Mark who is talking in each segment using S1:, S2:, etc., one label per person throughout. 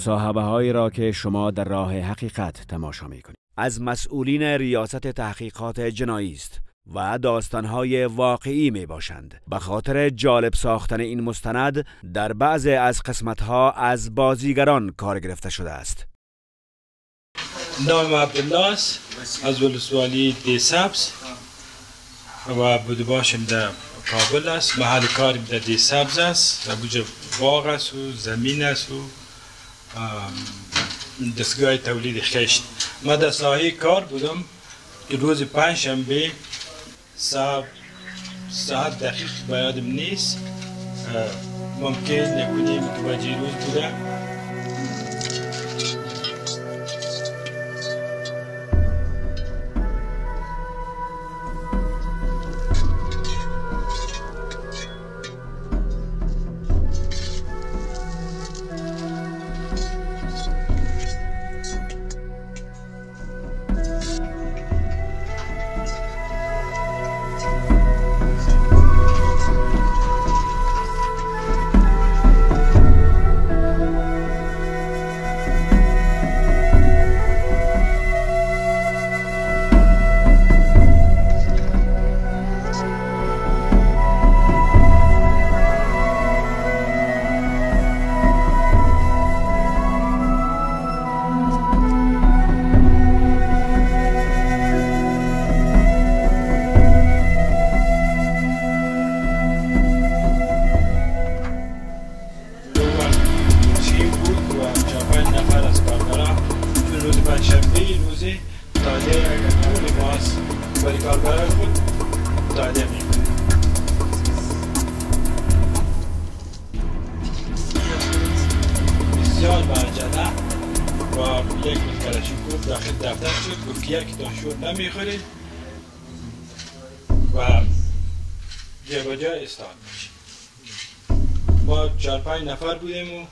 S1: مصاحبه هایی را که شما در راه حقیقت تماشا می کنید از مسئولین ریاست تحقیقات جنایی است و داستانهای واقعی می باشند. به خاطر جالب ساختن این مستند در بعض از قسمتها از بازیگران کار گرفته شده است.
S2: نام عبدالله است، از ولسوالی دی سبز و بوده باشم در کابل است. محل کارم در دی سبز است، در بوجه باغ است و زمین است و دستگاه تولید خشت. من در ساحه کار بودم که روز پنجشنبه ساعت دقیق به یادم نیست، ممکن نکنیم که وجه روز بوده. نمیخورید و جابجا استاد میشه. ما 4-5 نفر بودیم و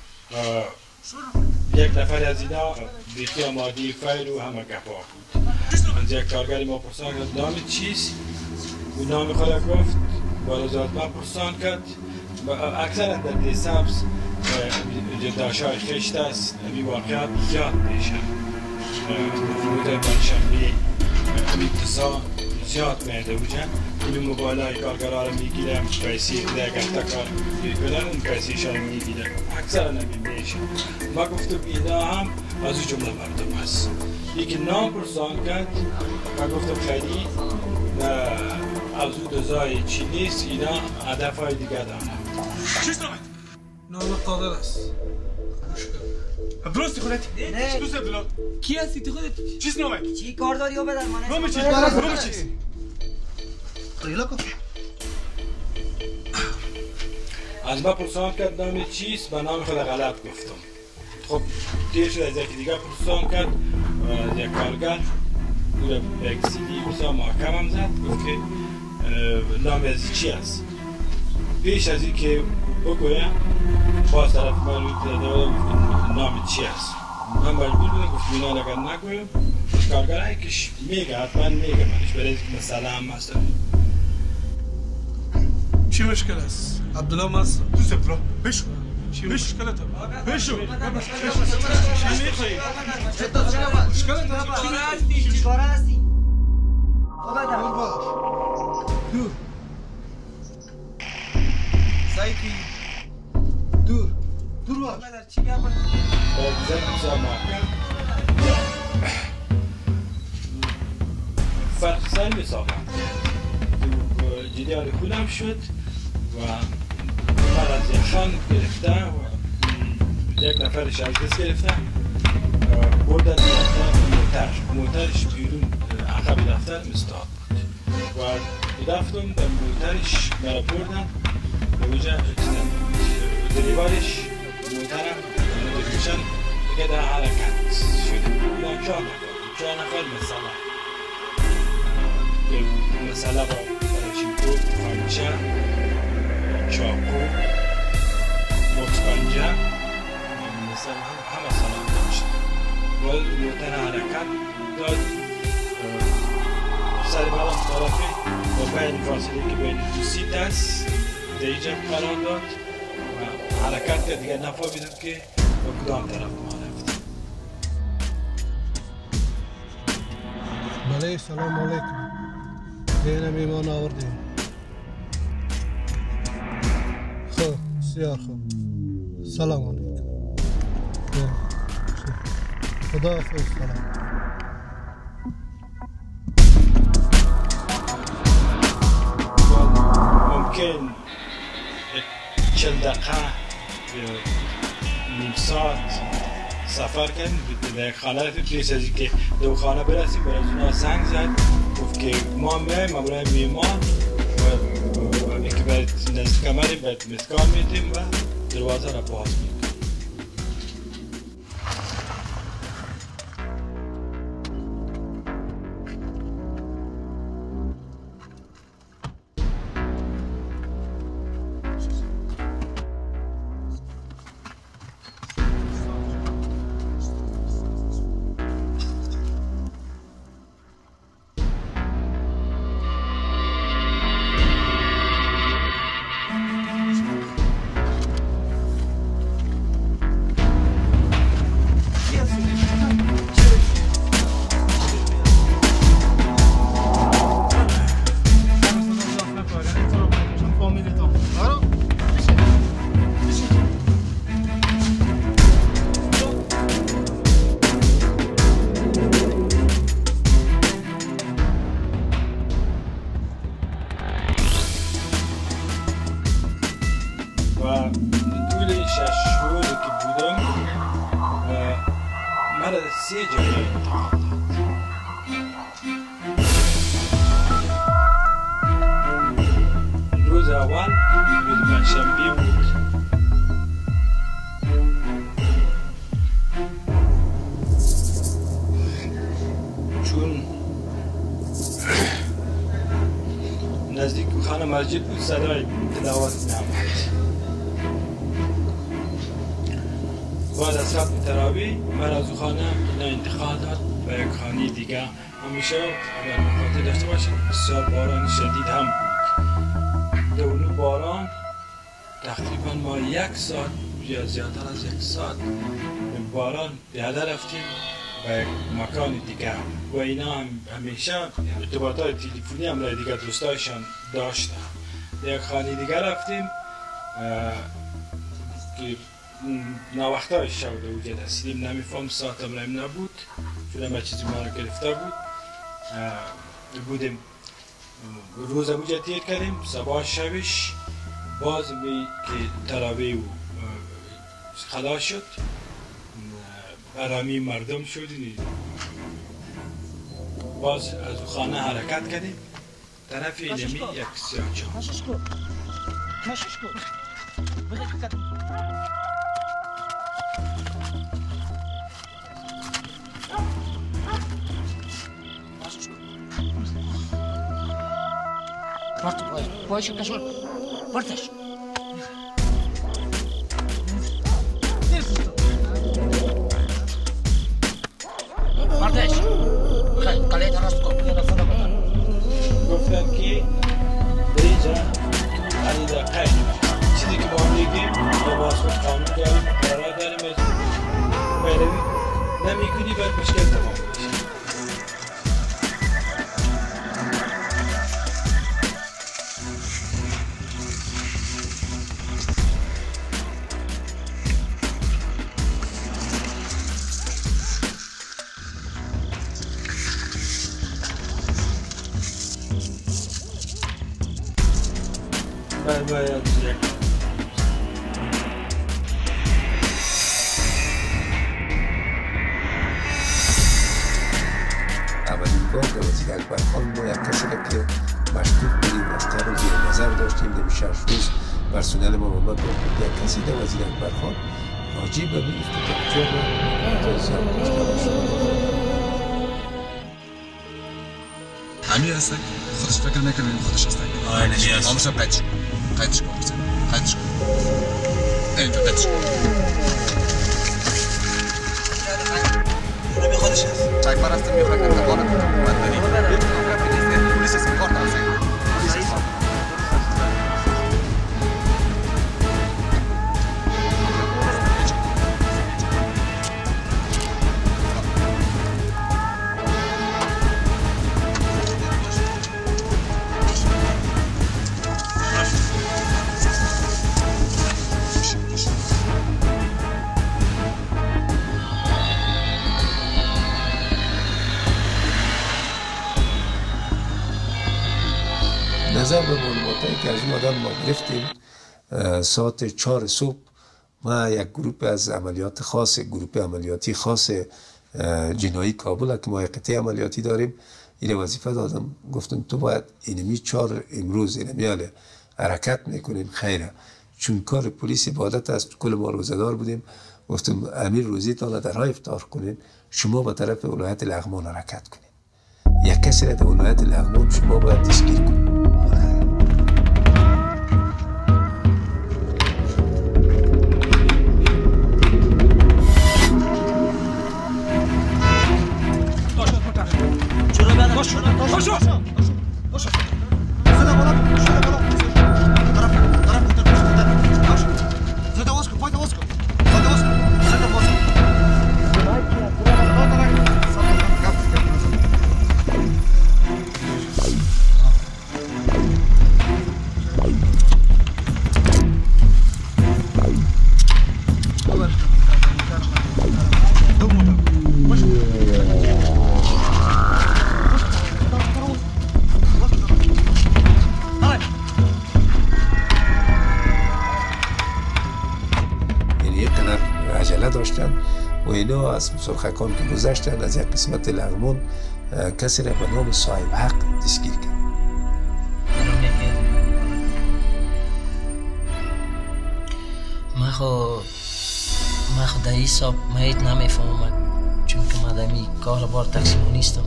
S2: یک نفر از اینا بیخی آمادی فایل و همه گپا بود. از یک کارگری ما پرسان کرد نام چیست؟ و نام خود گفت، بالازاد ما پرسان کرد. اکثر در دی سبز داشای خشت است، این واقعات زیاد میشه. روز پنجشنبه اتصال زیاد میده بودن. این موبایلای کارگرها رو میگیرم، پیسی دیگه کار میکنن، اون پیسیشان میگیرن. اکثر نمیشه. ما گفتم اینا هم از اون جمله مردم هست. یکی نام پرسان کرد، ما گفتم خیلی از اون دزای چی نیست، اینا هدفهای دیگه دارن.
S3: چیست نامد؟ نام قادر است. عبدالله خودتی؟ نه. دوست عبدالله؟ کی هستی تو خودت؟ چیست نامد؟
S4: چی کار داری و بدن منه؟
S3: نام چیست؟ نام چیست؟
S4: خیلی کن.
S2: از ما پرسان کرد نام چیست، به نام خود غلط گفتم. خب دیر شد از یکی دیگه پرسان کرد، یک کارگر او یک سیدی بسیار محکم هم زد، گفت که نام از چی است. پیش از این که بگویم باز طرف من روی داده نام چی است. من مجبور بودم گفت اینا اگر نگویم کارگر که میگه حتما میگه منش برای اینکه مسئله هم هست.
S3: چی مشکل است؟ عبدالله ماست. دوست عبدالله بشو. چی مشکلت؟ بشو. چی میخوایی؟ مشکلت؟
S4: چی کاره هستی؟
S3: دور باش. دور. سایکی. دور. دور باش.
S2: چی گفت؟ بسیار محکم. فرق سر میساختم. جدیال خونم شد و من از یخان گرفته و یک نفرش از دست گرفته بردن موترش بیرون عقب دفتر مستاد بود و رفتم در موترش مرا بردن به اونجا دریوارش موترم دریوشن دیگه در حرکت شده بودن 4 نفر مسئله با کلاشینکوف، خانچه، چاقو، مطپنجه مثلا همه سلام داشت و موتر حرکت داد سر بالا طرفی و بین فاصله که بین دو سیت است دیجا قرار داد و حرکت که دیگه نفهمیدم که و کدام طرف ما رفتیم.
S3: بله سلام علیکم. دینم ایمان آوردیم. خب بسیار خوب. سلام علیکم. خدا حافظ. سلام.
S2: ممکن 40 دقیقه نیم ساعت سفر کردیم در خانه پیش از که دو خانه برسیم برای اونا زنگ زد گفت که ما میایم ما برای میمان و همین که باید نزد کمری باید مسکان میدیم و دروازه را باز میدیم. روز اول روز پنجشنبه بود. چون نزدیک خانه مسجد بود صدای تلاوت نمی‌آمد. بعد از ختم تراویح مرا از خانه انتقال داد به یک خانه دیگه. همیشه اگر مخاطر داشته باشید بسیار باران شدید هم بود. دونو باران تقریبا ما 1 ساعت یا زیادتر از 1 ساعت باران پیاده رفتیم به یک مکان دیگه و اینا هم همیشه ارتباطات تلفنی هم را دیگه دوستایشان داشتن. یک خانه دیگه رفتیم که ناوقتای شب وجود هستیم نمیفهم ساعت امرایم نبود چون همه چیزی ما را گرفته بود. بودیم روز وجود تیر کردیم صبح شبش باز می که تراویح خلاص شد آرامی مردم شد باز از خانه حرکت کردیم طرف اینمی یک سیاهچه
S5: Pode cachorro. Portas. Portas. Caleta راست کن.
S2: گفتن که دیجا علی دقیق چیزی که با هم میگیم لباس و قانون داریم قرار داریم پیروی نمیکنی باید مشکل تمام بشه. باید
S6: اولین بار در وزیر اکبرخان ما یک کسی که مشکوک بودیم مسئله رو زیر نظر داشتیم در 6 روز پرسنل ما با ما گفت یک کسی در وزیر اکبرخان راجع به این افتتاحیه رو
S7: امیر هستن خودش فکر نکنه خودش هستن
S8: آره نمی هست
S7: آموزا قدش کن اینجا قدش کن
S8: نمی خودش هست
S7: چای پرستم میخواه کنه بالا کنم بندری پولیس هست کارت هستن
S6: نظر به معلوماتی که از اون آدم ما گرفتیم ساعت 4 صبح ما یک گروه از عملیات خاص، گروه عملیاتی خاص جنایی کابل که ما یک قطعه عملیاتی داریم، این وظیفه دادم، گفتم تو باید اینمی 4 امروز اینمی حرکت میکنیم. خیره، چون کار پلیس عبادت است، کل ما روزدار بودیم، گفتم امیر روزیتان در راه افطار کنین، شما به طرف ولایت لغمان حرکت کنین. یک کسی را در ولایت لغمان شما باید دستگیر کنین. از سرخکان که گذشتن از یک قسمت لغمان کسی را به نام صاحب حق دستگیر کرد.
S5: من خود در این حساب مایت نمیفهمم، چون که من در این کار بار تقسیمو نیستم،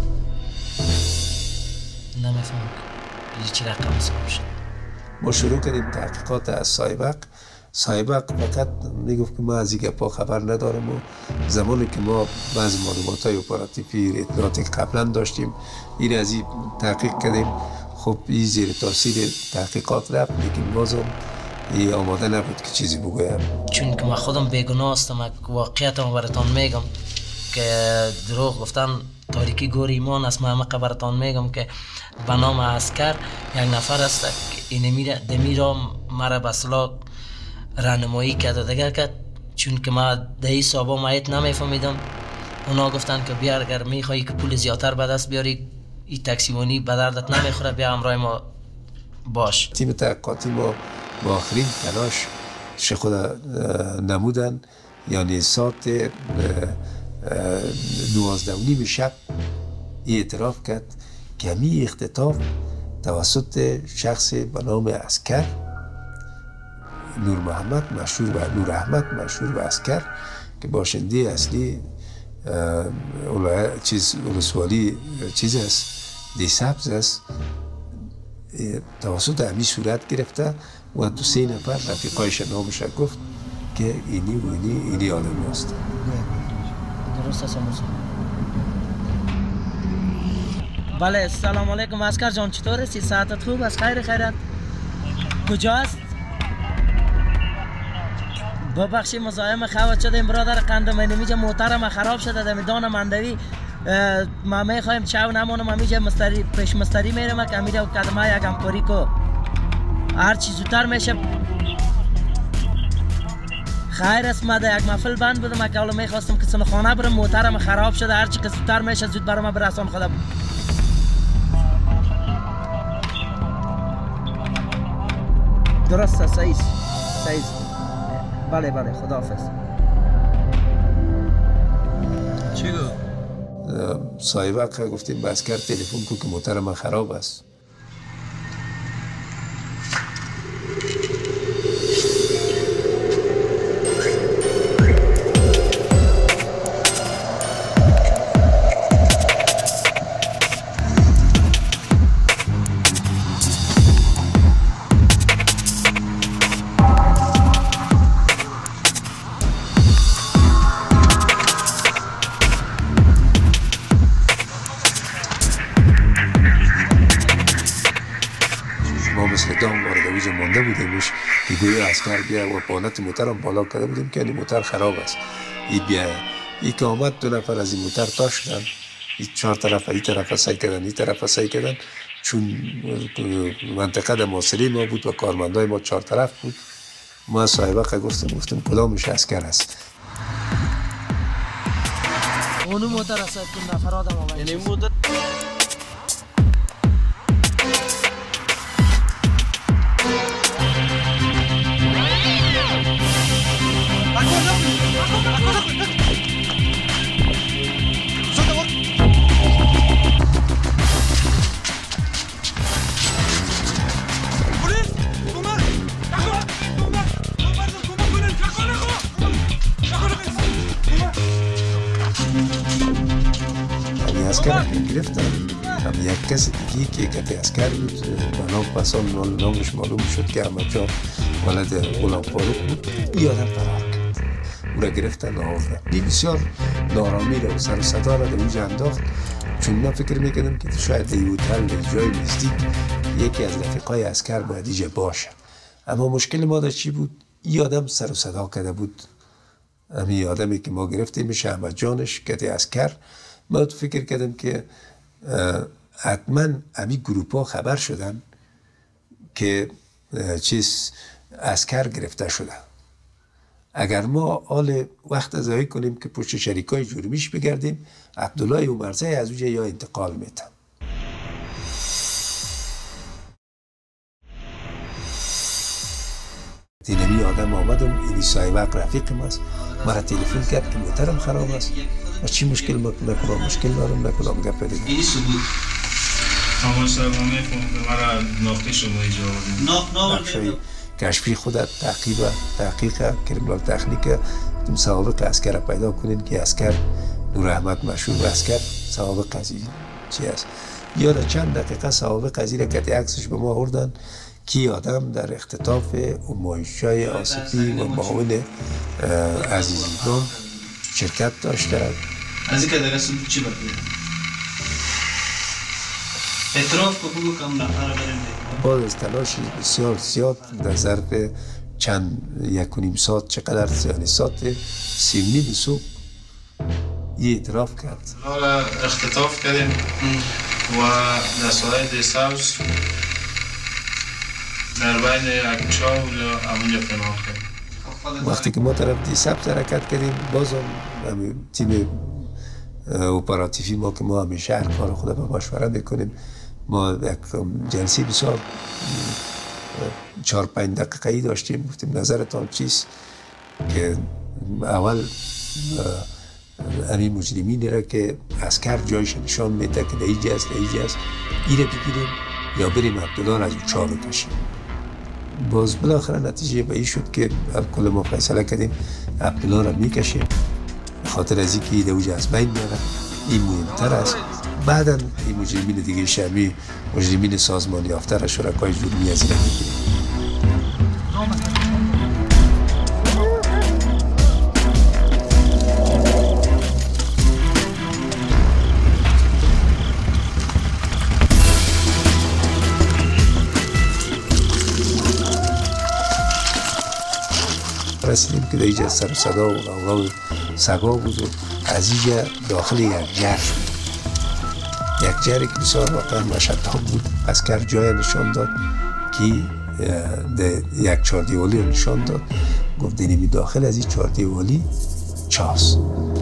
S5: نمیفهمم که چی رقم حساب شد.
S6: ما شروع کردیم تحقیقات از صاحب حق. صاحب حق فقط میگفت که ما از این گپا خبر ندارم و زمانی که ما بعض معلومات های اپراتیفی اطلاعاتی قبلا داشتیم این از این تحقیق کردیم. خب این زیر تاثیر تحقیقات رفت، لیکن بازم این آماده نبود که چیزی بگویم،
S5: چون که من خودم بیگناه هستم. واقعیتم براتان میگم که دروغ گفتن تاریکی گور ایمان است. من براتان میگم که به نام عسکر یک نفر است که این دمیرا مرا به اصطلاح راهنمایی کرد دیگر کرد، چون که ما در این حسابا مایت نمیفهمیدم. اونا گفتن که بیا اگر میخوایی که پول زیادتر به دست بیاری، این تاکسیمونی به دردت نمیخوره، بیا همراه ما باش.
S6: تیم تحقیقاتی ما با آخرین تلاش خود نمودن، یعنی ساعت 12:30 شب اعتراف کرد که همین اختطاف توسط شخص به نام عسکر نور محمد نور احمد مشهور به عسکر که باشنده اصلی ولسوالی چیز است، دی سبز است، توسط همین صورت گرفته و 2-3 نفر رفیقایش نامش گفت که اینی آدم است.
S5: درست است. بله، سلام علیکم عسکر جان، چطور هستی؟ ساعتت خوب است؟ خیرت؟ کجا است؟ ببخشی مزاحم خواهد شدیم برادر قندم، اینجا موترم خراب شده در میدان مندوی. ما میخوایم چاو نمونم، اینجا پیش مستری میرم که امیده و کدمه یک همکاری کو هر چی زودتر میشه. خیر است، ما در یک محفل بند بودم که اول میخواستم که سنخانه برم، موترم خراب شده، هر چی که زودتر میشه زود برام برسان خدا. درست است، صحیح. بله خداحافظ.
S3: چی گفت؟
S6: صاحب حق گفتیم به عسکر تلفن کو که موتر من خراب است. مانده بودیمش که گویا عسکر بیا و پانت موترم بالا کرده بودیم که این موتر خراب است. ای که آمد 2 نفر از این موتر تا شدن، 4 طرف این طرف سعی کردن، این طرف سعی کردن، چون منطقه در محاصره ما بود و کارمندای ما 4 طرف بود. ما صاحب حق گفتم کدامش عسکر است.
S5: اونو موتر است که نفرات ما
S3: یعنی موتر
S6: اسکر گرفتن. هم یک کس دیگه که کتی اسکر بود به نام پسان نامش معلوم شد که احمد جان ولد غلام فاروق بود. این آدم فرار کرد، او را گرفتن آوردن. بسیار نارامی را و سر و صدا را در اونجا انداخت، چون من فکر میکردم که شاید در هتل در جای نزدیک یکی از رفیقای اسکر باید اینجا باشه. اما مشکل ما در چی بود؟ این آدم سر و صدا کرده بود. همین آدمی که ما گرفتیم میشه احمد جانش کتی اسکر. ما فکر کردم که حتما همین گروپ ها خبر شدن که چیز اسکر گرفته شده. اگر ما حال وقت ضایع کنیم که پشت شریکای جرمیش بگردیم، عبدالله عمرزی از اونجا یا انتقال میتن. دینمی آدم آمدم، اینی صاحب رفیقم است، مرا تلفن کرد که موترم خراب است و چی مشکل نکنم، مشکل دارم نکنم گپ دیگه.
S2: اینی ثبوت اما صاحب میفهم که مرا ناخته شما ایجا
S6: نقشه کشفی خودت تحقیق کریمینال تکنیک سوابق اسکر را پیدا کنین که اسکر نور احمد مشهور اسکر سوابق قضیه چی است. یا چند دقیقه سوابق قضیه را که عکسش به ما آوردن که آدم در اختطاف همایش‌های آصفی و معاون عزیزیدان شرکت داشته.
S2: از این که در اصل چی بکنید؟ اعتراف که بگو کم نفر بریم
S6: باز از تلاشی بسیار زیاد در ظرف چند 1.5 ساعت چقدر یعنی ساعت 3:30 صبح یه اعتراف کرد.
S2: حالا اختطاف کردیم و در سالهای دیساوز در بین اکچا و همونجا پناه کردیم.
S6: وقتی که ما طرف دیسابز حرکت کردیم بازم تیم اپراتیفی ما که ما همیشه هر کار خود با مشوره میکنیم، ما یک جلسه بسیار 4-5 دقیقه‌ای داشتیم، گفتیم نظرتان چیست که اول همین مجرمینی را که اسکر جایش نشان میده که اینجا است این را بگیریم یا بریم عبدالله را از اون چاه بکشیم. باز بالاخره نتیجه به این شد که کل ما فیصله کردیم عبدالله را میکشیم به خاطر از اینکه ایده اوجه از بین میره، این مهمتر است. بعدا این مجرمین دیگه شمی مجرمین سازمان یافته را شرکای جرمی از این میگیریم. رسیدیم که در اینجا سر صدا و غوغا و سگا بود و از اینجا داخل یک جر شد. یک جری که بسیار واقعا مشتاب بود. اسکر جای نشان داد که یک چهاردیوالی رو نشان داد، گفت دینمی داخل از این چهاردیوالی چاست.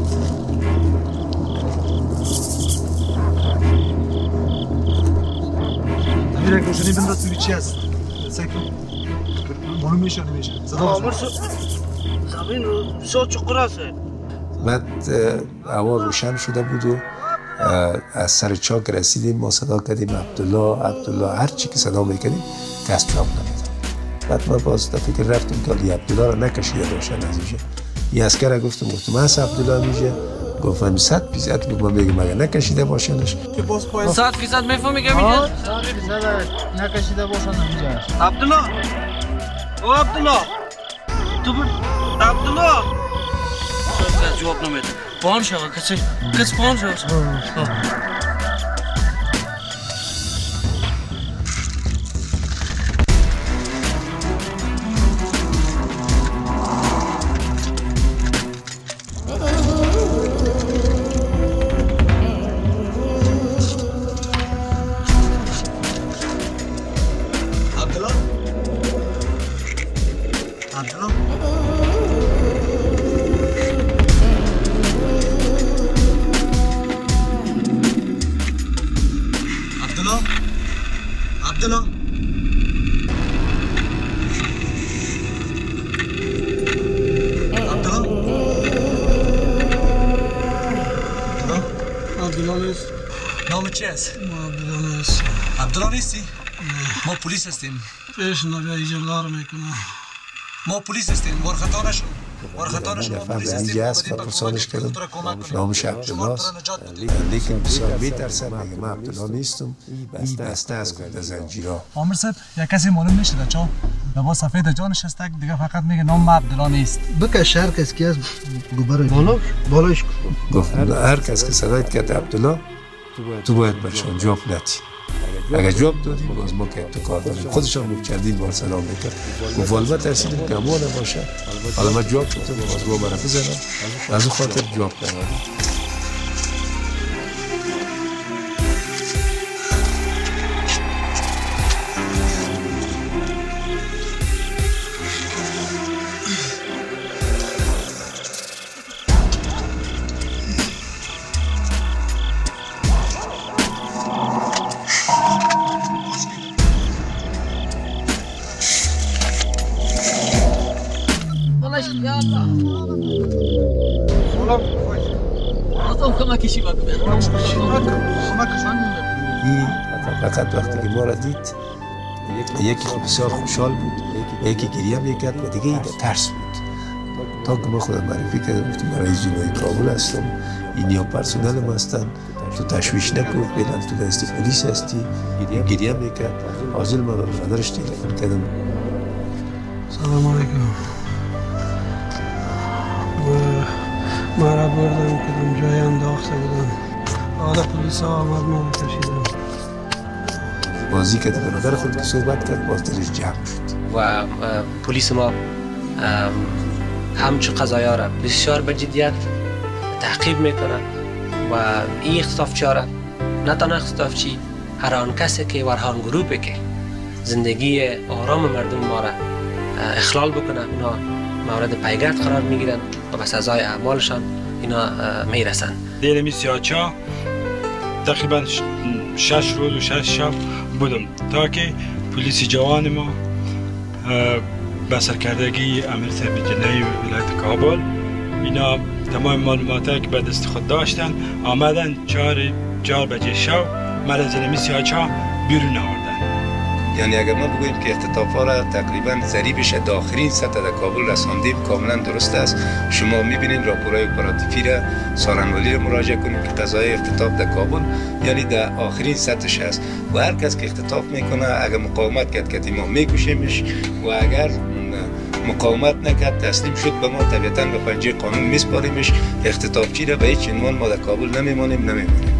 S3: امیر یک روشنی بنداز توی چی هست؟ سکر معلوم میشه نمیشه. صدا
S5: زمین رو بسیار چقدر است.
S6: بعد هوا روشن شده بود و از سر چاک رسیدیم، ما صدا کردیم عبدالله هر چی که صدا میکردیم کس چاپ نمیدن. بعد ما باز فکر رفتیم که علی عبدالله را نکشیده باشن از اینجا. این اسکر را گفتم هست عبدالله میشه، گفتم 100% گفت من میگم اگر نکشیده باشنش
S5: 100% میفهمی که میگه
S4: 100% نکشیده باشن اینجا.
S5: عبدالله او عبدالله تو عبدالله جواب نمیده. پان شو کسی پان شو.
S3: نام چی است؟ عبدالله نیستی؟ ما پلیس هستیم.
S8: پیش نبیا اینجا لار میکنم.
S3: ما پلیس هستیم، وارخطا نشو.
S6: نفر اینجا هست و پرسانش کردم نامش عبدالله است، لیکن بسیار میترسم میگه من عبدالله نیستم، این بسته از گرد زنجیرها.
S3: عامر صاحب یک کسی معلوم نشده چا لباس سفید جا نشسته دیگه فقط میگه نام عبدالله نیست.
S4: بکش هر کس که از گوبر بالایش
S6: گفت هر کس که صدایت کرد عبدالله تو باید برشان جواب ندی. اگر جواب دادی باز ما که تو کار داریم. خودشان گفت چندین بار سلام میکرد، گفت والله ترسیدم که اما نباشه. حالا من جواب شدم باز ما برای بزنم از اون خاطر جواب ندادم. فقط وقتی که ما را دید یکی خب بسیار خوشحال بود، یکی گریه میکرد و دیگه ترس بود. تا که ما خودم معرفی کردم گفتم من رئیس جنایی کابل هستم، اینیا پرسنلم هستن، تو تشویش نکن، فعلا تو دست پلیس هستی. گریه میکرد، حاضر ما به برادرش تلفن کردم.
S8: سلام علیکم. ما را بردم کدام جای انداخته بودن، حالا پلیس ها آمد ما را کشیدن.
S6: بازی که برادر خود که صحبت کرد باز دلش جمع شد
S5: و پلیس ما همچون قضایا را بسیار به جدیت تعقیب میکنه و این اختطافچی را نه تنها اختطافچی، هر آن کسی که ورهان گروپی که زندگی آرام مردم ما را اخلال بکنه اینا مورد پیگرد قرار میگیرن و به سزای اعمالشان اینا میرسن.
S2: دیل می سیاچا تقریبا 6 روز و 6 شب بودم تا که پلیس جوان ما به سرکردگی امیر صاحب جنایی ولایت کابل اینا تمام معلوماتی که به دست خود داشتن آمدن 4 بجه شب مرا از می سیاچا بیرون آوردن.
S6: یعنی اگر ما بگوییم که اختطاف‌ها را تقریبا ضریبش در آخرین سطح در کابل رساندیم کاملا درست است. شما می‌بینید راپورهای اپراتیفی را سارنوالی را مراجعه کنید که قضای اختطاف در کابل یعنی در آخرین سطحش است و هر کس که اختطاف میکنه اگر مقاومت کرد که ما میکشیمش و اگر مقاومت نکرد تسلیم شد به ما طبیعتاً به پنجه قانون میسپاریمش. اختطافچی را به هیچ عنوان ما در کابل نمیمانیم.